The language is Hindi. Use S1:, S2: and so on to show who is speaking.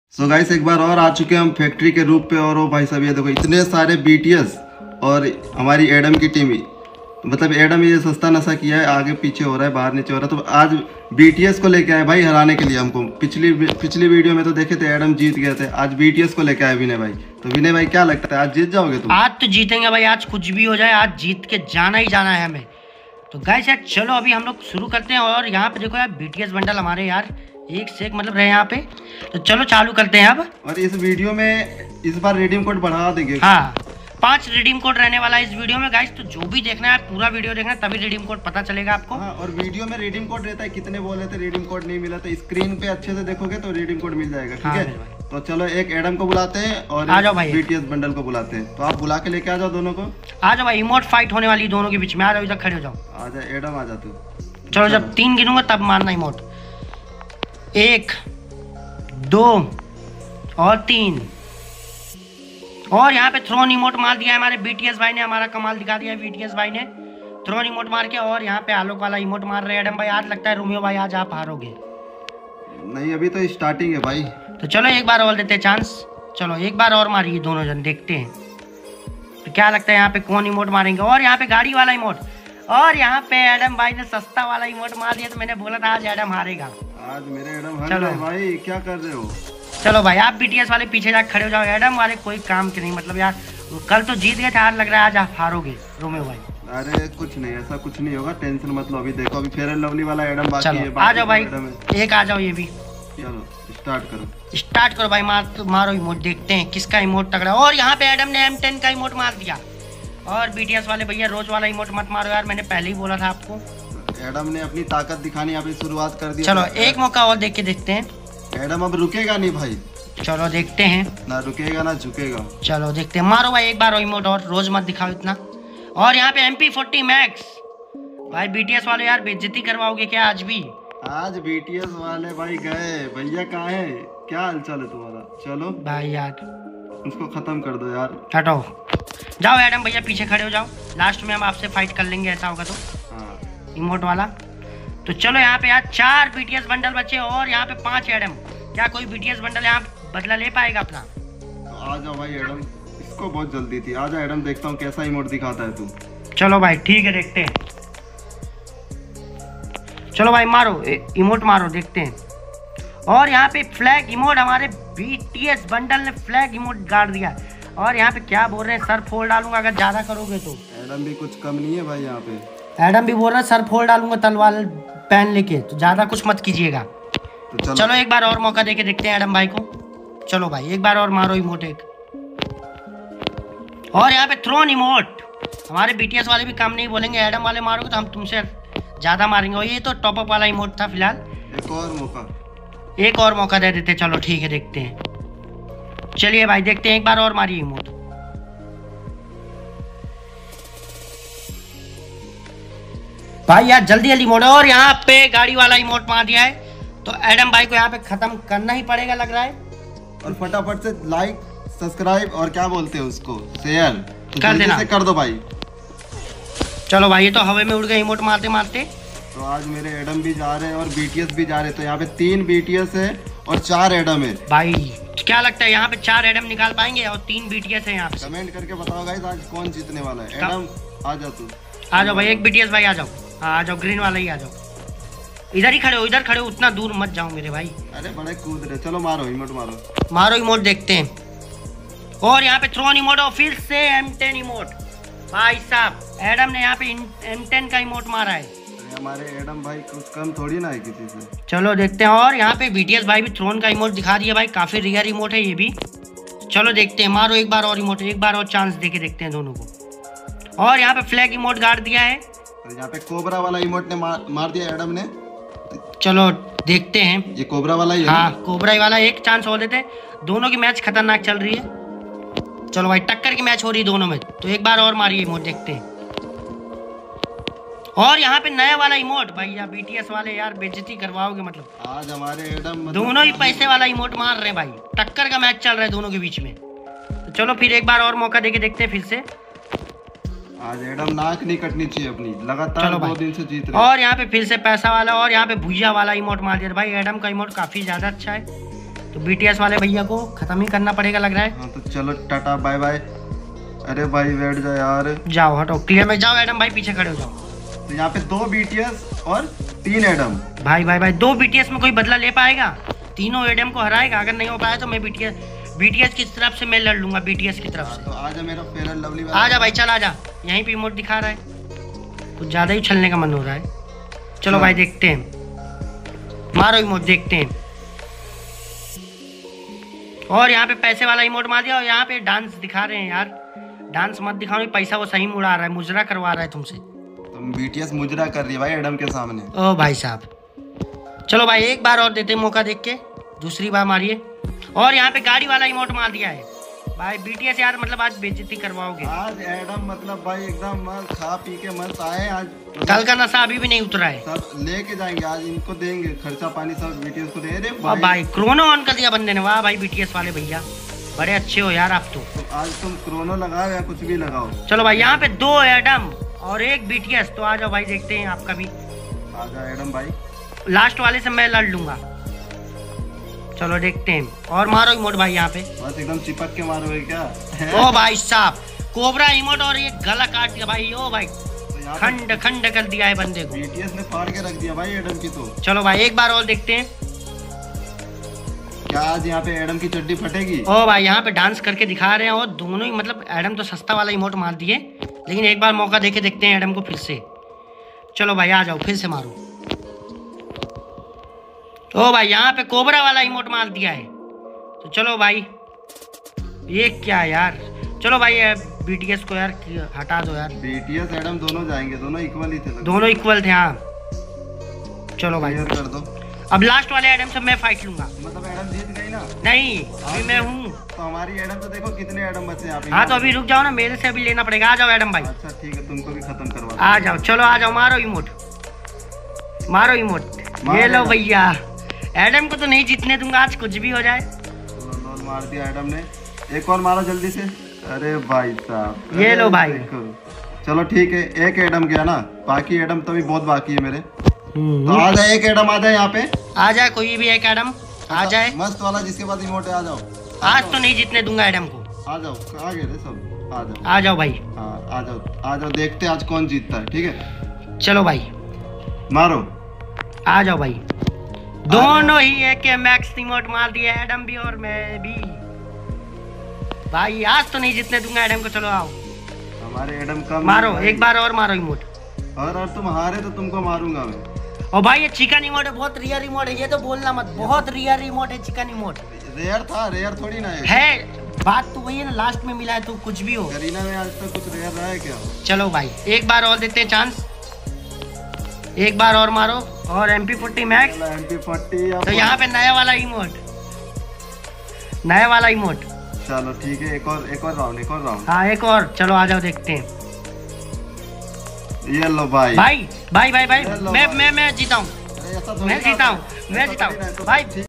S1: सो गाइस एक बार और आ चुके हैं हम फैक्ट्री के रूप पे। और वो भाई साहब ये देखो इतने सारे बीटीएस और हमारी एडम की टीम ही, मतलब एडम ये सस्ता नशा किया है, आगे पीछे हो रहा है, बाहर नीचे हो रहा है। तो आज बीटीएस को लेके आए भाई हराने के लिए हमको। पिछली वीडियो में तो देखे थे एडम जीत गए थे, आज बीटीएस को लेके आए विनय भाई। तो विनय भाई क्या लगता है आज जीत जाओगे तुम?
S2: आज तो जीतेंगे भाई, आज कुछ भी हो जाए आज जीत के जाना ही जाना है हमें। तो गाइस यार चलो अभी हम लोग शुरू करते हैं। और यहाँ पे देखो यार बीटीएस बंडल हमारे यार एक से एक मतलब रहे यहाँ पे। तो चलो चालू करते हैं अब।
S1: और इस वीडियो में इस बार रिडीम कोड बढ़ा देंगे।
S2: हाँ 5 रिडीम कोड रहने वाला है इस वीडियो में गाइस। तो जो भी देखना है पूरा वीडियो देखना तभी रिडीम कोड पता चलेगा आपको।
S1: हाँ, और वीडियो में रिडीम कोड रहता है, कितने बोले थे रिडीम कोड नहीं मिला, तो स्क्रीन पे अच्छे से देखोगे तो रिडीम कोड मिल जाएगा। ठीक है तो चलो एक एडम को बुलाते हैं और
S2: आ जाओ भाई
S1: बीटीएस बंडल को बुलाते हैं। तो आप बुला के लेके आ जाओ दोनों को।
S2: आ जाओ भाई, इमोट फाइट होने वाली दोनों के बीच में। आ जाओ इधर खड़े हो जाओ।
S1: आ जा एडम, आ जा तू।
S2: चलो जब 3 गिनूंगा तब मारना इमोट। 1 2 और 3। और यहाँ पे थ्रोन इमोट मार दिया है हमारे बीटीएस भाई ने। हमारा कमाल दिखा दिया है बीटीएस भाई ने थ्रोन इमोट मार के। और यहाँ पे आलोक वाला इमोट मार रहे हैं एडम भाई। आज लगता है रोमियो भाई आज आप हारोगे।
S1: नहीं अभी तो स्टार्टिंग है भाई।
S2: तो चलो एक बार और देते हैं चांस। चलो एक बार और मारिए दोनों जन, देखते हैं तो क्या लगता है यहाँ पे कौन इमोट मारेंगे। और यहाँ पे गाड़ी वाला इमोट। और यहाँ पे एडम भाई ने सस्ता वाला इमोट मार दिया। तो मैंने बोला था आज एडम हारेगा।
S1: आज मेरे एडम हार गए भाई, क्या कर रहे हो?
S2: चलो भाई आप बीटीएस वाले पीछे जाकर खड़े हो जाओ। एडम वाले कोई काम के नहीं, मतलब यार कल तो जीत गए थे, आज लग रहा है आज आप हारोगे रोमियो भाई।
S1: अरे कुछ नहीं, ऐसा कुछ नहीं होगा, टेंशन मत लो। अभी देखो अभी फेयर एंड लवली वाला एडम बाकी है।
S2: आ जाओ भाई एक आ जाओ ये भी।
S1: चलो
S2: स्टार्ट करो भाई, मारो इमोट, देखते हैं किसका इमोट तगड़ा। और यहाँ पे एडम ने M10 का इमोट मार दिया। और बीटीएस वाले भैया रोज वाला इमोट मत मारो यार, मैंने पहले ही बोला था आपको।
S1: एडम ने अपनी ताकत दिखानी अभी शुरुआत कर दी।
S2: चलो एक मौका और देख के देखते हैं।
S1: एडम अब रुकेगा नहीं भाई।
S2: चलो देखते हैं,
S1: ना रुकेगा ना झुकेगा।
S2: चलो देखते हैं। मारो भाई एक बार इमोट और, रोज मत दिखाओ इतना। और यहाँ पे MP40 मैक्स भाई। बीटीएस वाले यार बेइज्जती करवाओगे क्या आज भी?
S1: आज बीटीएस वाले भाई गए। भैया कहाँ है, क्या हालचाल है तुम्हारा? चलो
S2: भाई यार
S1: उसको खत्म कर दो यार।
S2: हटो जाओ एडम भैया पीछे खड़े हो जाओ। लास्ट में हम आपसे फाइट कर लेंगे ऐसा होगा तो। हाँ इमोट वाला। तो चलो यहाँ पे यार 4 बीटीएस बंडल बचे और यहाँ पे 5 एडम। क्या कोई बीटीएस बंडल यहाँ बदला ले पाएगा अपना?
S1: तो आ जाओ भाई एडम, इसको बहुत जल्दी थी। आ जाओ एडम, देखता हूँ कैसा इमोट दिखाता है तू।
S2: चलो भाई ठीक है देखते हैं। चलो भाई मारो इमोट मारो, देखते हैं। और यहाँ पे फ्लैग इमोट हमारे बीटीएस बंडल ने फ्लैग इमोट गाड़ दिया। और यहाँ पे क्या बोल रहे हैं, सर फोड़ डालूंगा अगर ज्यादा करोगे तो।
S1: एडम भी कुछ कम नहीं है भाई यहाँ पे।
S2: एडम भी बोल रहा है सर फोड़ डालूंगा तलवार पहन लेके, तो ज्यादा कुछ मत कीजिएगा। तो चलो एक बार और मौका देके देखते हैं एडम भाई को। चलो भाई एक बार और मारो इमोट एक। और यहाँ पे थ्रोन इमोट। हमारे बीटीएस वाले भी काम नहीं बोलेंगे, एडम वाले मारोगे तो हम तुमसे ज्यादा मारेंगे। और ये तो टॉपअप वाला इमोट था फिलहाल। एक और मौका दे देते। चलो ठीक है देखते हैं। चलिए भाई देखते हैं, एक बार और मारिए इमोट। भाई यार जल्दी जल्दी इमोट। और यहाँ पे गाड़ी वाला इमोट मार दिया है। तो एडम भाई को यहाँ पे खत्म करना ही पड़ेगा लग रहा है।
S1: और फटाफट से लाइक सब्सक्राइब और क्या बोलते हैं उसको, शेयर तो
S2: कर देना,
S1: कर दो भाई।
S2: चलो भाई ये तो हवा में उड़ गए इमोट मारते मारते।
S1: तो आज मेरे एडम भी जा रहे हैं और बीटीएस भी जा रहे हैं। तो यहाँ पे 3 बीटीएस है और 4 एडम है
S2: भाई। क्या लगता है यहाँ पे 4 एडम निकाल पाएंगे और 3 बीटीएस है यहाँ पे?
S1: कमेंट करके बताओ गाइस आज कौन जीतने वाला है। एडम आ जाओ तू।
S2: आ जाओ भाई एक बीटीएस भाई आ जाओ। हाँ आ जाओ, ग्रीन वाला ही आ जाओ। इधर ही खड़े हो, इधर खड़े हो, उतना दूर मत जाओ मेरे भाई।
S1: अरे बड़े कूद रहे। चलो मारो इमोट,
S2: मारो इमोट देखते हैं। और यहाँ पे थ्रोन इमोट और फिर से M10 इमोट। भाई साहब एडम ने यहाँ पे M10 का इमोट मारा है।
S1: हमारे एडम भाई कुछ कम थोड़ी ना है किसी से।
S2: चलो देखते हैं। और यहाँ पे बीटीएस भाई भी थ्रोन का इमोट दिखा दिया भाई, काफी रियर इमोट है ये भी। चलो देखते हैं, मारो एक बार और इमोट, एक बार और चांस देके देखते हैं दोनों को। और यहाँ पे फ्लैग इमोट गाड़ दिया है।
S1: और यहाँ पे कोबरा वाला इमोट ने मार दिया एडम ने।
S2: चलो देखते हैं,
S1: ये कोबरा वाला ही है।
S2: हाँ कोबरा वाला। एक चांस और देते। दोनों की मैच खतरनाक चल रही है। चलो भाई टक्कर की मैच हो रही है दोनों में। तो एक बार और मारिए इमोट, देखते हैं। और यहाँ पे नया वाला इमोट। भाई यार बीटीएस वाले यार बेइज्जती करवाओगे, मतलब
S1: आज हमारे एडम
S2: दोनों ही पैसे वाला इमोट मार रहे हैं भाई। टक्कर का मैच चल रहा है दोनों के बीच में। तो चलो फिर एक बार और मौका देके देखते हैं फिर से।
S1: आज एडम नाक नहीं कटनी चाहिए अपनी, लगातार 2 दिन से जीत रहे।
S2: और यहाँ पे फिर से पैसा वाला और यहाँ पे भुजिया वाला इमोट मार दिया भाई। एडम का इमोट काफी ज्यादा अच्छा है। तो BTS वाले भैया को खत्म ही करना पड़ेगा लग रहा है।
S1: हाँ तो चलो टाटा बाय बाय। अरे भाई बैठ जाओ यार।
S2: जाओ हटो, क्लियर में जाओ एडम भाई, पीछे खड़े हो जाओ।
S1: तो यहाँ पे 2 BTS और 3 एडम।
S2: भाई भाई भाई 2 BTS में कोई बदला ले पाएगा? तीनों एडम को हराएगा? अगर नहीं हो पाया तो मैं BTS की तरफ से मैं लड़ लूंगा, BTS की तरफ से।
S1: तो आजा मेरा फेयर एंड लवली।
S2: आजा भाई चल आजा, यहीं पे इमोट दिखा रहा है, कुछ ज्यादा ही उछलने का मन हो रहा है। चलो भाई देखते हैं, मारो इमोट देखते हैं। और यहाँ पे पैसे वाला इमोट मार दिया, और यहाँ पे डांस दिखा रहे हैं यार। डांस मत दिखाओ, पैसा वो सही मुड़ा रहा है, मुजरा करवा रहा है तुमसे।
S1: तुम BTS मुजरा कर रही है भाई एडम के सामने।
S2: ओ भाई साहब चलो भाई एक बार और देते मौका देख के, दूसरी बार मारिए। और यहाँ पे गाड़ी वाला इमोट मार दिया है भाई। BTS यार मतलब आज बेइज्जती करवाओगे।
S1: आज एडम मतलब भाई एकदम मस्त खा पी के मस्त आए आज।
S2: कल का नशा अभी भी नहीं उतरा है।
S1: सब लेके जाएंगे आज, इनको देंगे खर्चा पानी सब BTS को दे रहे
S2: भाई। भाई क्रोनो ऑन कर दिया बंदे ने, वाह भाई BTS वाले भैया बड़े अच्छे हो यार आप तो।
S1: आज तुम क्रोनो लगाओ या कुछ भी लगाओ।
S2: चलो भाई यहाँ पे 2 एडम और 1 BTS, तो आ जाओ भाई देखते हैं आपका भी।
S1: आ जाओ एडम भाई।
S2: लास्ट वाले से मैं लड़ लूंगा, चलो देखते हैं। और मारो इमोट भाई यहाँ पे,
S1: बस एकदम चिपक के मारोगे क्या?
S2: ओ भाई साहब कोबरा इमोट और ये गला काट दिया भाई। ओ भाई
S1: तो
S2: खंड खंड कर दिया है बंदे को।
S1: BTS ने फाड़ के रख दिया भाई एडम की। तो
S2: चलो भाई एक बार और देखते हैं,
S1: क्या आज यहाँ पे एडम की चड्डी फटेगी?
S2: ओ भाई यहाँ पे डांस करके दिखा रहे हैं, और दोनों ही मतलब एडम तो सस्ता वाला इमोट मार दिए, लेकिन एक बार मौका देके देखते हैं एडम को फिर से। चलो भाई आ जाओ, फिर से मारो। ओ भाई यहाँ पे कोबरा वाला इमोट मार दिया है, तो चलो भाई ये क्या यार। चलो भाई BTS को यार हटा दो यार।
S1: BTS एडम दोनों जाएंगे, दोनों इक्वल ही थे।
S2: दोनों इक्वल थे हाँ। चलो भाई
S1: कर दो।
S2: अब लास्ट वाले एडम से मैं फाइट लूंगा।
S1: मतलब एडम जीत गई ना?
S2: नहीं अभी मैं हूँ।
S1: तो हमारी एडम तो देखो कितने एडम बचे यहाँ पे।
S2: हाँ तो अभी रुक जाओ ना, मेरे से अभी लेना पड़ेगा। आ जाओ एडम भाई।
S1: अच्छा ठीक है, तुमको भी खत्म करवा।
S2: आ जाओ चलो आ जाओ, मारो इमोट, मारो इमोट। ये लो भैया, एडम को तो नहीं जीतने दूंगा आज, कुछ भी हो जाए।
S1: चलो मार दिया एडम ने, एक और मारो जल्दी से। अरे भाई साहब
S2: ये लो भाई।
S1: चलो ठीक है, एक एडम गया ना, बाकी एडम तो भी बहुत बाकी है मेरे। तो आ जाए एक एडम, आ जाए यहाँ पे,
S2: आ जाए कोई भी एक एडम आ जाए,
S1: मस्त वाला जिसके पास इमोट है। आ जाओ,
S2: आज तो नहीं जीतने दूंगा एडम को।
S1: आ जाओ, आ गए सब, आ जाओ,
S2: आ जाओ भाई।
S1: हाँ आ जाओ, आ जाओ, देखते आज कौन जीतता है। ठीक है
S2: चलो भाई
S1: मारो,
S2: आ जाओ भाई। दोनों ही एक मैक्स इमोट मार दिए, एडम भी और मैं भी। भाई आज तो नहीं जीतने दूंगा एडम को। चलो आओ,
S1: हमारे एडम का
S2: मारो एक बार और मारो इमोट।
S1: और तुम हारे तो तुमको मारूंगा मैं।
S2: और भाई ये चिकन इमोट है, बहुत रियर इमोट है, ये तो बोलना मत, बहुत रियर इमोट है चिकन इमोट।
S1: रेयर था, रेयर थोड़ी ना
S2: है। बात तो वही है ना, लास्ट में मिला है तो कुछ भी हो।
S1: करीना में आज तक कुछ रेयर रहा है क्या?
S2: चलो भाई एक बार और देते हैं चांस, एक बार और मारो। और MP40 मैक्स,
S1: MP40
S2: तो यहाँ पे नया वाला इमोट, नया वाला इमोट।
S1: चलो ठीक है, एक और राउंड, एक और राउंड।
S2: हाँ एक और, चलो आ जाओ देखते हैं।
S1: ये लो भाई,
S2: भाई भाई भाई भाई मैं जीता हूँ, मैं जीता हूँ, मैं जीता हूँ भाई।